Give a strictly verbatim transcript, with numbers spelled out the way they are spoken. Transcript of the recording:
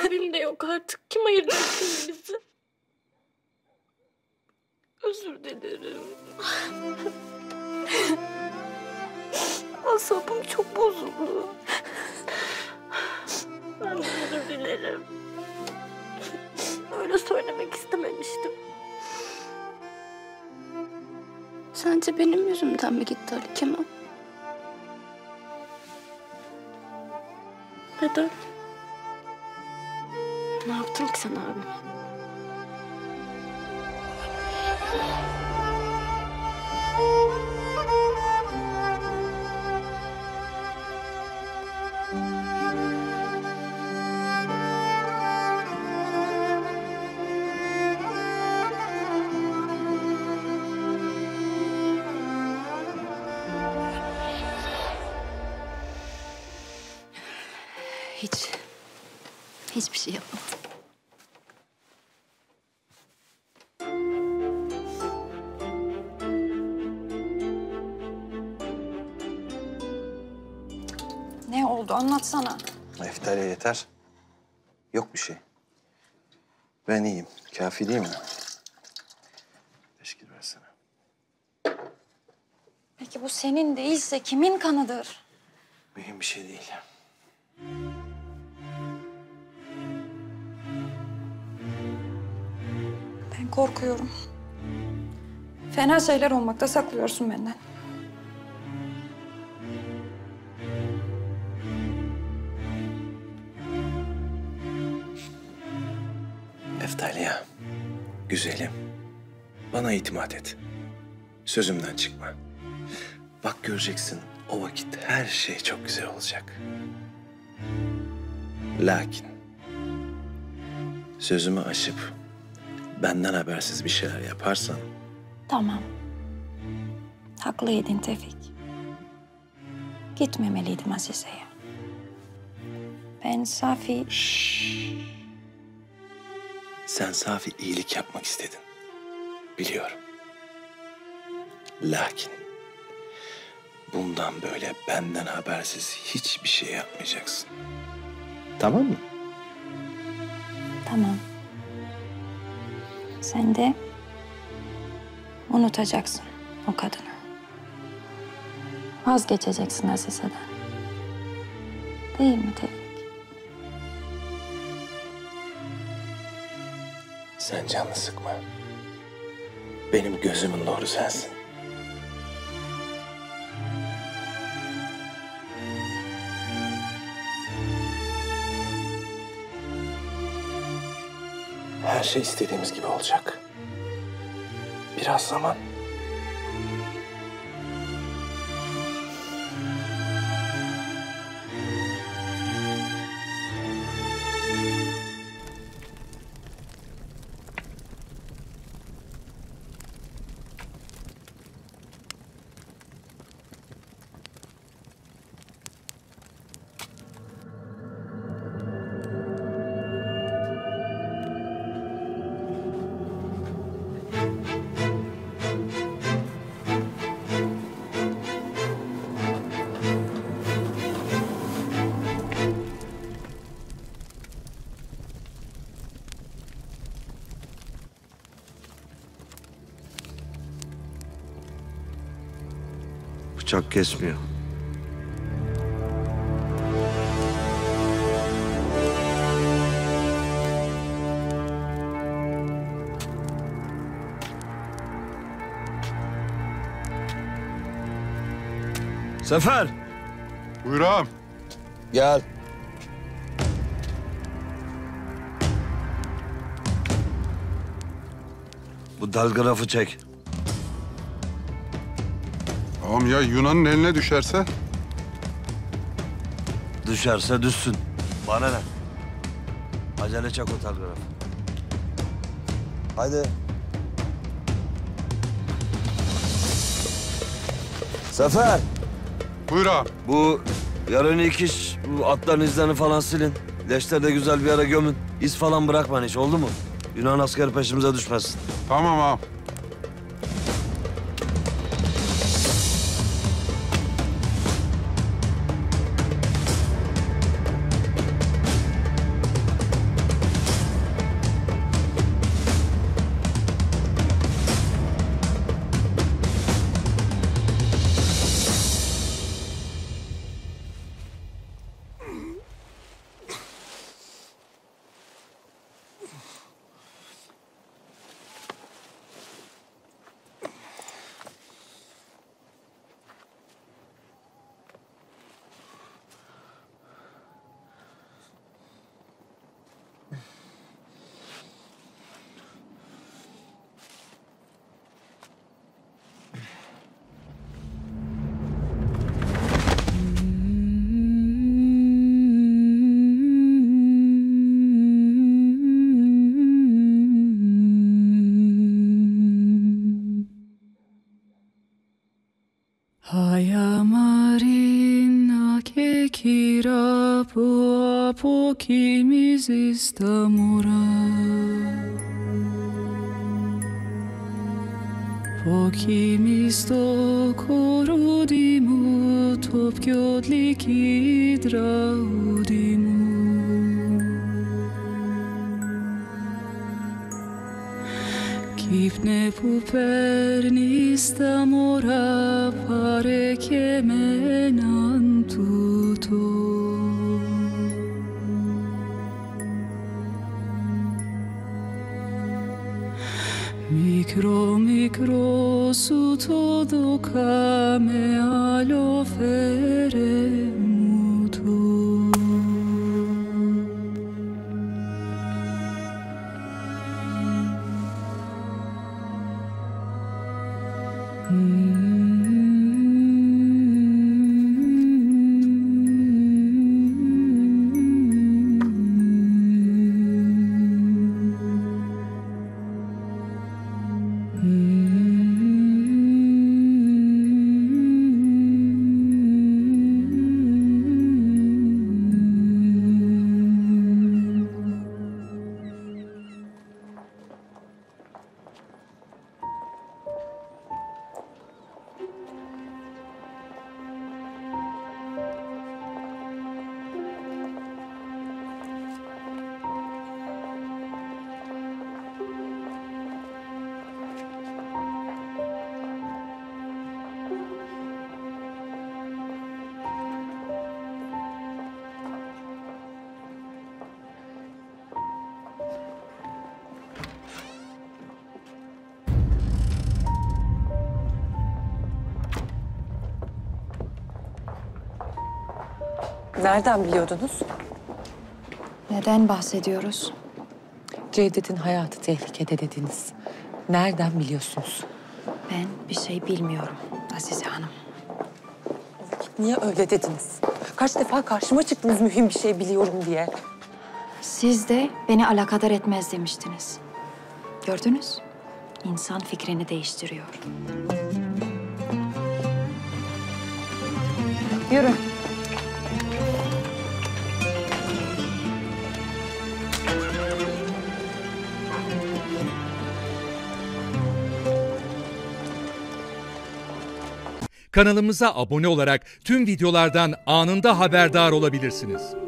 Abim de yok artık. Kim ayıracak bizi? Özür dilerim. Asabım çok bozuldu. Ben de özür dilerim. Öyle söylemek istememiştim. Sence benim yüzümden mi gitti Ali Kemal? Neden? Ne yaptın ki sen abi? Hiç. Hiçbir şey yapmadım. Ne oldu? Anlatsana. Eftalya yeter. Yok bir şey. Ben iyiyim. Kafi değil mi? Teşekkür versene. Peki bu senin değilse kimin kanıdır? Mühim bir şey değil. Ben korkuyorum. Fena şeyler olmakta saklıyorsun benden. Eftalya, güzelim. Bana itimat et. Sözümden çıkma. Bak göreceksin, o vakit her şey çok güzel olacak. Lakin sözümü aşıp benden habersiz bir şeyler yaparsan... Tamam. Haklıydın Tevfik. Gitmemeliydim Azize'ye. Ben Safi... Şşş. Sen Safi iyilik yapmak istedin. Biliyorum. Lakin bundan böyle benden habersiz hiçbir şey yapmayacaksın. Tamam mı? Tamam. Sen de unutacaksın o kadını. Vazgeçeceksin Azize'den. Değil mi Tevfik? Sen canını sıkma. Benim gözümün nuru sensin. Her şey istediğimiz gibi olacak. Biraz zaman. Bıçak kesmiyor. Sefer! Buyur ağam. Gel. Bu telgrafı çek. Ağam ya Yunan'ın eline düşerse? Düşerse düşsün. Bana ne? Acele çek o telgrafı. Haydi. Sefer! Buyur ağam. Bu yarın ilk iş, bu atların izlerini falan silin. Leşleri de güzel bir yere gömün. İz falan bırakmayın hiç, oldu mu? Yunan askeri peşimize düşmesin. Tamam ağam. από αποκοιμήσεις τα μωρά. Αποκοιμείς το κορούδι μου, το πιο γλυκύ τραγούδι μου. Κύπνε που παίρνεις τα μωρά, πάρε και μέναν τούτο. Μικρό, μικρό σου το δοκάμε, άλλο φέρε μου το. Nereden biliyordunuz? Neden bahsediyoruz? Cevdet'in hayatı tehlikede dediniz. Nereden biliyorsunuz? Ben bir şey bilmiyorum Azize Hanım. Niye öyle dediniz? Kaç defa karşıma çıktınız mühim bir şey biliyorum diye. Siz de beni alakadar etmez demiştiniz. Gördünüz? İnsan fikrini değiştiriyor. Yürü. Kanalımıza abone olarak tüm videolardan anında haberdar olabilirsiniz.